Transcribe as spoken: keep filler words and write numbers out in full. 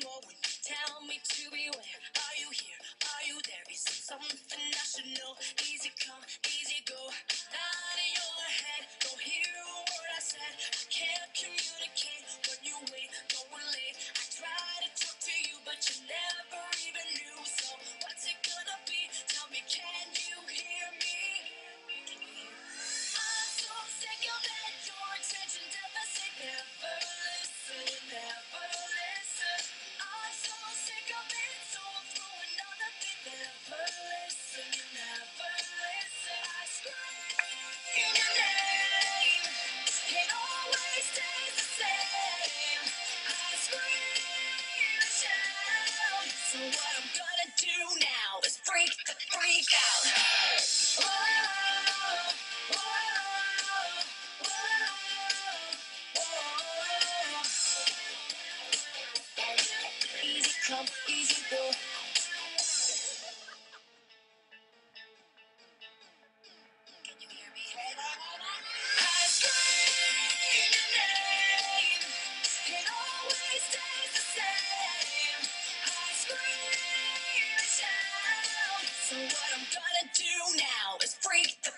more when you tell me to beware. Are you here? Are you there? Is it something I should know? Easy come, easy go. Not in your head. Don't hear a word I said. I can't communicate when you wait. Going late. I try to talk to you, but you never even knew. So what's it gonna be? Tell me, can you hear me? I'm so sick of it. Your attention deficit. Never listen, never listen. I'm so sick of it. So I'm throwing another thing. Never listen, never listen. I scream your name. It always stays the same. I scream and shout. So what I'm gonna do now is freak the freak out. Whoa, whoa, whoa, whoa. Easy come, easy go. Can you hear me? I scream your name. It always stays the same. I scream and shout. So what I'm gonna do now is freak the